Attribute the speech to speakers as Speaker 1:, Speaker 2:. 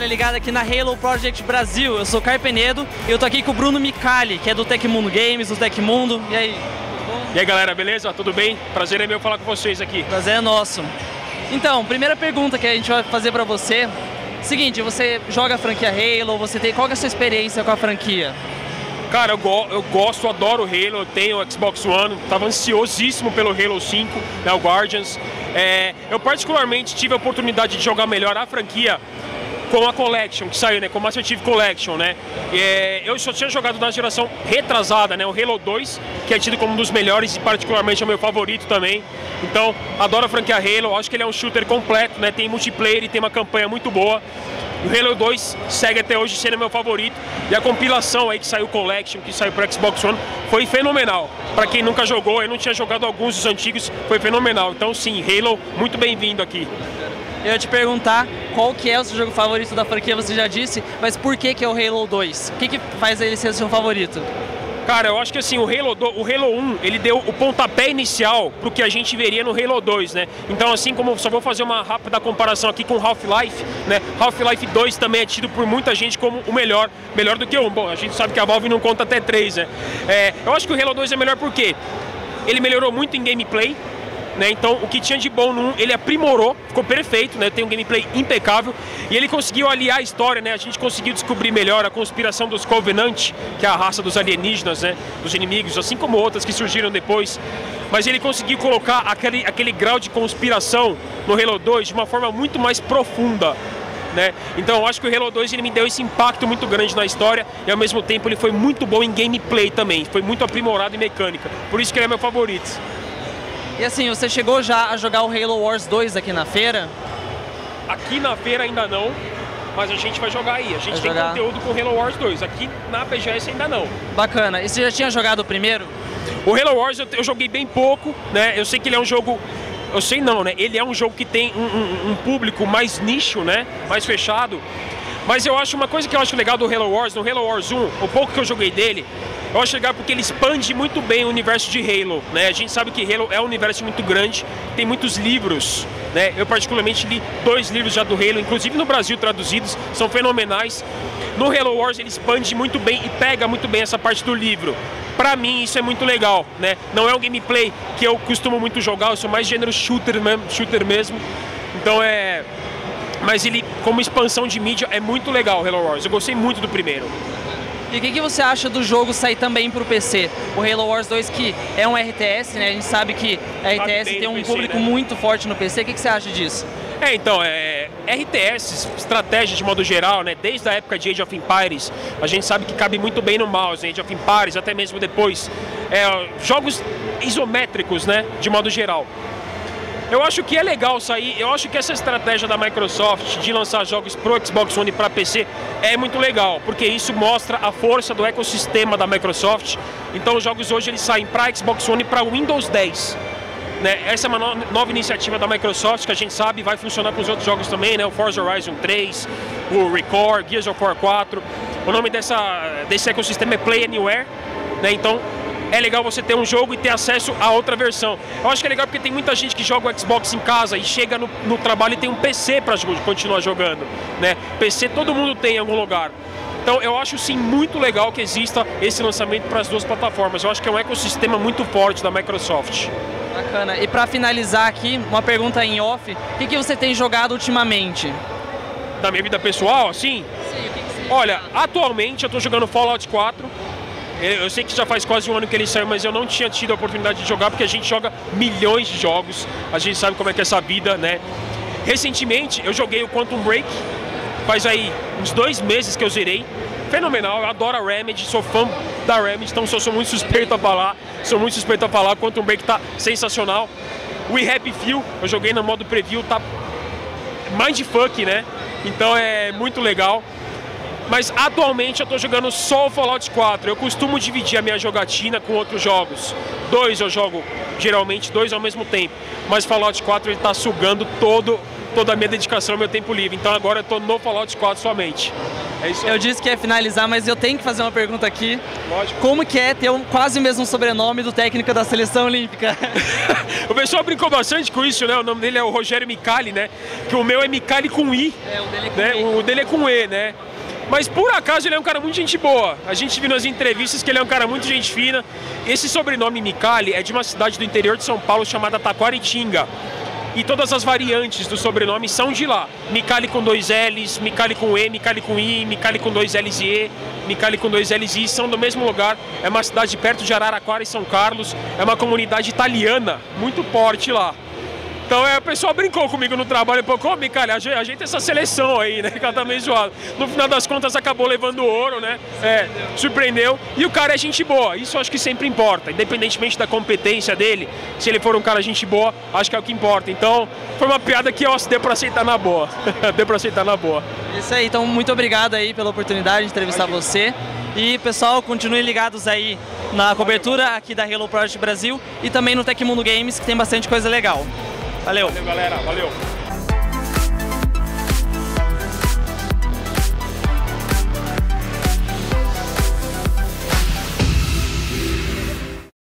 Speaker 1: galera ligada aqui na Halo Project Brasil. Eu sou o Caio Penedo e eu tô aqui com o Bruno Micali, que é do Tecmundo Games, do Tecmundo. E aí?
Speaker 2: E aí galera, beleza? Tudo bem? Prazer é meu falar com vocês aqui.
Speaker 1: Prazer é nosso. Então, primeira pergunta que a gente vai fazer pra você. Seguinte, você joga a franquia Halo, qual que é a sua experiência com a franquia?
Speaker 2: Cara, eu gosto, adoro o Halo, eu tenho o Xbox One, tava ansiosíssimo pelo Halo 5, né, o Guardians. Eu particularmente tive a oportunidade de jogar melhor a franquia com a Collection, que saiu, né, com a Master Chief Collection, né. Eu só tinha jogado na geração retrasada, né, o Halo 2, que é tido como um dos melhores e particularmente é o meu favorito também. Então, adoro a franquia Halo, acho que ele é um shooter completo, né, tem multiplayer e tem uma campanha muito boa. O Halo 2 segue até hoje sendo meu favorito. E a compilação aí que saiu Collection, que saiu para Xbox One, foi fenomenal. Para quem nunca jogou, eu não tinha jogado alguns dos antigos, foi fenomenal. Então sim, Halo, muito bem-vindo aqui.
Speaker 1: Eu ia te perguntar qual que é o seu jogo favorito da franquia, você já disse, mas por que é o Halo 2? O que faz ele ser o seu favorito?
Speaker 2: Cara, eu acho que assim, o Halo 1, ele deu o pontapé inicial pro que a gente veria no Halo 2, né? Então assim como, só vou fazer uma rápida comparação aqui com Half-Life, né? Half-Life 2 também é tido por muita gente como o melhor do que o 1. Bom, a gente sabe que a Valve não conta até 3, né? Eu acho que o Halo 2 é melhor porque ele melhorou muito em gameplay, né? Então o que tinha de bom no 1, ele aprimorou, ficou perfeito, né? Tem um gameplay impecável e ele conseguiu aliar a história, né? A gente conseguiu descobrir melhor a conspiração dos Covenant, que é a raça dos alienígenas, né? Dos inimigos, assim como outras que surgiram depois. Mas ele conseguiu colocar aquele grau de conspiração no Halo 2 de uma forma muito mais profunda, né? Então eu acho que o Halo 2 ele me deu esse impacto muito grande na história e ao mesmo tempo ele foi muito bom em gameplay também, foi muito aprimorado em mecânica, por isso que ele é meu favorito.
Speaker 1: E assim, você chegou já a jogar o Halo Wars 2 aqui na feira?
Speaker 2: Aqui na feira ainda não, mas a gente vai jogar aí. A gente tem conteúdo com o Halo Wars 2. Aqui na BGS ainda não.
Speaker 1: Bacana. E você já tinha jogado o primeiro?
Speaker 2: O Halo Wars eu joguei bem pouco, né? Eu sei que ele é um jogo... Eu sei não, né? Ele é um jogo que tem um público mais nicho, né? Mais fechado. Mas eu acho uma coisa que eu acho legal do Halo Wars, no Halo Wars 1, o pouco que eu joguei dele, eu acho legal porque ele expande muito bem o universo de Halo, né? A gente sabe que Halo é um universo muito grande, tem muitos livros, né? Eu particularmente li 2 livros já do Halo, inclusive no Brasil traduzidos, são fenomenais. No Halo Wars ele expande muito bem e pega muito bem essa parte do livro. Pra mim isso é muito legal, né? Não é um gameplay que eu costumo muito jogar, eu sou mais gênero shooter mesmo. Então mas ele, como expansão de mídia, é muito legal o Halo Wars. Eu gostei muito do primeiro.
Speaker 1: E o que você acha do jogo sair também para o PC? O Halo Wars 2, que é um RTS, né? A gente sabe que a RTS tem um público muito forte no PC. O que você acha disso?
Speaker 2: Então, RTS, estratégia de modo geral, né? Desde a época de Age of Empires, a gente sabe que cabe muito bem no mouse, Age of Empires, até mesmo depois. Jogos isométricos, né? De modo geral. Eu acho que é legal sair, eu acho que essa estratégia da Microsoft de lançar jogos pro Xbox One e para PC é muito legal, porque isso mostra a força do ecossistema da Microsoft. Então os jogos hoje eles saem para Xbox One e para Windows 10. Né? Essa é uma nova iniciativa da Microsoft que a gente sabe vai funcionar com os outros jogos também, né? O Forza Horizon 3, o Record, Gears of War 4. O nome desse ecossistema é Play Anywhere, né? Então é legal você ter um jogo e ter acesso a outra versão. Eu acho que é legal porque tem muita gente que joga o Xbox em casa e chega no trabalho e tem um PC para continuar jogando, né? PC todo mundo tem em algum lugar. Então eu acho sim muito legal que exista esse lançamento para as duas plataformas. Eu acho que é um ecossistema muito forte da Microsoft.
Speaker 1: Bacana. E para finalizar aqui, uma pergunta em off. O que você tem jogado ultimamente?
Speaker 2: Da minha vida pessoal, assim?
Speaker 1: Sim, o que você
Speaker 2: Olha, atualmente eu estou jogando Fallout 4. Eu sei que já faz quase um ano que ele saiu, mas eu não tinha tido a oportunidade de jogar, porque a gente joga milhões de jogos, a gente sabe como é que é essa vida, né? Recentemente eu joguei o Quantum Break, faz aí uns 2 meses que eu zerei, fenomenal, eu adoro a Remedy, sou fã da Remedy, então sou muito suspeito a falar, o Quantum Break tá sensacional. We Happy Few, eu joguei no modo preview, tá mindfuck, né? Então é muito legal. Mas atualmente eu tô jogando só o Fallout 4. Eu costumo dividir a minha jogatina com outros jogos. 2 eu jogo, geralmente 2 ao mesmo tempo. Mas Fallout 4 ele tá sugando toda a minha dedicação ao meu tempo livre. Então agora eu tô no Fallout 4 somente. É isso aí.
Speaker 1: Eu disse que ia finalizar, mas eu tenho que fazer uma pergunta aqui.
Speaker 2: Lógico.
Speaker 1: Como que é ter quase o mesmo sobrenome do técnico da seleção olímpica?
Speaker 2: O pessoal brincou bastante com isso, né? O nome dele é o Rogério Micali, né? Que o meu é Micali com I.
Speaker 1: O dele é com
Speaker 2: né?
Speaker 1: I.
Speaker 2: O dele é com E, né? Mas por acaso ele é um cara muito gente boa. A gente viu nas entrevistas que ele é um cara muito gente fina. Esse sobrenome Micali é de uma cidade do interior de São Paulo chamada Taquaritinga. E todas as variantes do sobrenome são de lá. Micali com 2 L's, Micali com E, Micali com I, Micali com 2 L's e E, Micali com 2 L's e I, são do mesmo lugar. É uma cidade perto de Araraquara e São Carlos. É uma comunidade italiana, muito forte lá. Então o pessoal brincou comigo no trabalho, pô, Micali, ajeita essa seleção aí, né, que ela tá meio zoada. No final das contas acabou levando ouro, né, surpreendeu, e o cara é gente boa, isso eu acho que sempre importa, independentemente da competência dele, se ele for um cara gente boa, acho que é o que importa. Então foi uma piada que eu deu pra aceitar na boa, deu pra aceitar na boa.
Speaker 1: Isso aí, então muito obrigado aí pela oportunidade de entrevistar você. E pessoal, continuem ligados aí na cobertura aqui da Halo Project Brasil e também no Tecmundo Games, que tem bastante coisa legal. Valeu.
Speaker 2: Valeu, galera. Valeu.